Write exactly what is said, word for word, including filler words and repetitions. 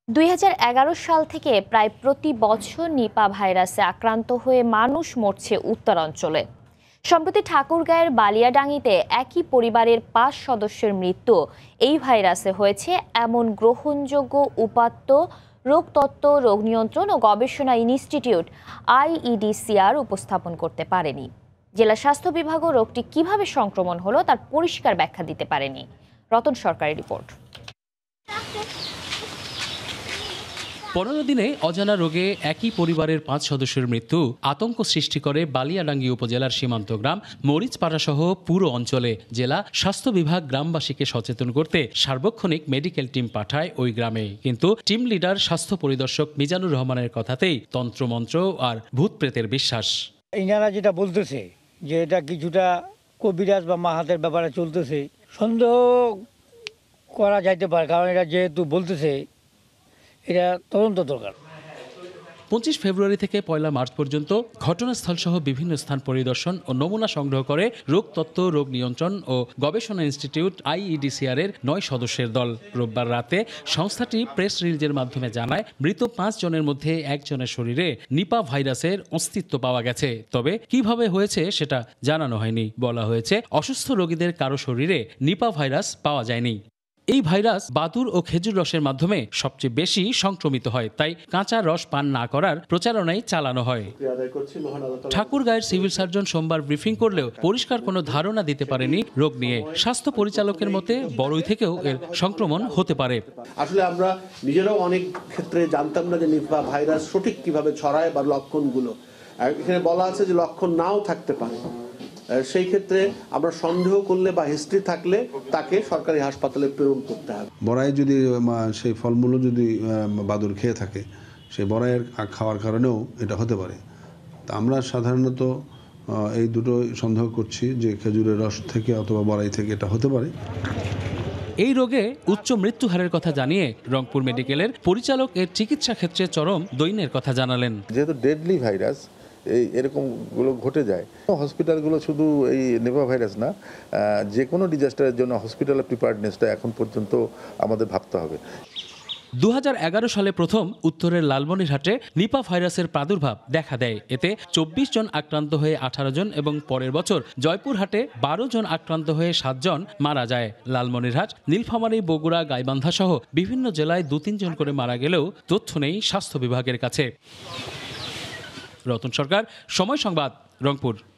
দুই হাজার এগারো সাল থেকে প্রায় প্রতি বছর নিপা ভাইরাসে আক্রান্ত হয়ে মানুষ মরছে উত্তরাঞ্চলে। সম্প্রতি ঠাকুরগাঁয়ের বালিয়াডাঙ্গিতে একই পরিবারের পাঁচ সদস্যের মৃত্যু এই ভাইরাসে হয়েছে এমন গ্রহণযোগ্য উপাত্ত রোগতত্ত্ব, রোগ নিয়ন্ত্রণ ও গবেষণা ইনস্টিটিউট আইইডিসিআর উপস্থাপন করতে পারেনি। জেলা স্বাস্থ্য বিভাগও রোগটি কিভাবে সংক্রমণ হলো তার পরিষ্কার ব্যাখ্যা দিতে পারেনি। রতন সরকারের রিপোর্ট। পনেরো দিনে অজানা রোগে একই পরিবারের পাঁচ সদস্যের মৃত্যু আতঙ্ক সৃষ্টি করে বালিয়াডাঙ্গি উপজেলার সীমান্ত গ্রাম মরিচপাড়া সহ পুরো অঞ্চলে। জেলা স্বাস্থ্য বিভাগ গ্রামবাসীকে সচেতন করতে সার্বক্ষণিক মেডিকেল টিম পাঠায় ওই গ্রামে, কিন্তু টিম লিডার স্বাস্থ্য পরিদর্শক মিজানুর রহমানের কথাতেই তন্ত্রমন্ত্র আর ভূত প্রেতের বিশ্বাস। ইনারা যেটা বলতেছে যে এটা কিছুটা কবিরাজ বা মাহাতের ব্যাপারে চলতেছে, সন্দেহ করা যাইতে পারে, কারণ এটা যেহেতু বলতেছে এটা তদন্ত দরকার। পঁচিশ ফেব্রুয়ারি থেকে পয়লা মার্চ পর্যন্ত ঘটনাস্থল সহ বিভিন্ন স্থান পরিদর্শন ও নমুনা সংগ্রহ করে রোগতত্ত্ব, রোগ নিয়ন্ত্রণ ও গবেষণা ইনস্টিটিউট আইইডিসিআর এর নয় সদস্যের দল। রোববার রাতে সংস্থাটি প্রেস রিলিজের মাধ্যমে জানায়, মৃত পাঁচ জনের মধ্যে একজনের শরীরে নিপা ভাইরাসের অস্তিত্ব পাওয়া গেছে। তবে কিভাবে হয়েছে সেটা জানানো হয়নি। বলা হয়েছে, অসুস্থ রোগীদের কারো শরীরে নিপা ভাইরাস পাওয়া যায়নি। এই ভাইরাস বাদুর ও খেজুর রসের মাধ্যমে সবচেয়ে বেশি সংক্রমিত হয়, তাই কাঁচা রস পান না করার প্রচারণাই চালানো হয়। ঠাকুরগাঁয়ের সিভিল সার্জন সোমবার ব্রিফিং করলেও পরিষ্কার কোনো ধারণা দিতে পারেনি রোগ নিয়ে। স্বাস্থ্য পরিচালকের মতে বড়ই থেকেও এর সংক্রমণ হতে পারে। আসলে আমরা নিজেরাও অনেক ক্ষেত্রে জানতাম না যে নিপা ভাইরাস সঠিক কিভাবে ছড়ায় বা লক্ষণগুলো। এখানে বলা আছে যে লক্ষণ নাও থাকতে পারে। সেই ক্ষেত্রে আমরা সন্দেহ করলে বা হিস্ট্রি থাকলে তাকে সরকারি হাসপাতালে প্রেরণ করতে হবে। বড়াই যদি সেই ফলমূলও যদি বাদুর খেয়ে থাকে, সেই বড়াইয়ের খাওয়ার কারণেও এটা হতে পারে। তা আমরা সাধারণত এই দুটো সন্দেহ করছি যে খেজুরের রস থেকে অথবা বড়াই থেকে এটা হতে পারে। এই রোগে উচ্চ মৃত্যু হারের কথা জানিয়ে রংপুর মেডিকেলের পরিচালক এর চিকিৎসা ক্ষেত্রে চরম দৈন্যের কথা জানালেন। যেহেতু ডেডলি ভাইরাস এই এরকমগুলো ঘটে যায়, হসপিটালগুলো শুধু এই নিপা ভাইরাস না, যে কোনো ডিজাস্টারের জন্য হসপিটালের প্রিপারেডনেসটা এখন পর্যন্ত আমাদের ভাবতে হবে। দু হাজার এগারো সালে প্রথম উত্তরের লালমনিরহাটে নিপা ভাইরাসের প্রাদুর্ভাব দেখা দেয়। এতে চব্বিশ জন আক্রান্ত হয়ে আঠারো জন এবং পরের বছর জয়পুরহাটে বারো জন আক্রান্ত হয়ে সাতজন মারা যায়। লালমনিরহাট, নীলফামারী, বগুড়া, গাইবান্ধা সহ বিভিন্ন জেলায় দু তিনজন করে মারা গেলেও তথ্য নেই স্বাস্থ্য বিভাগের কাছে। রতন সরকার, সময় সংবাদ, রংপুর।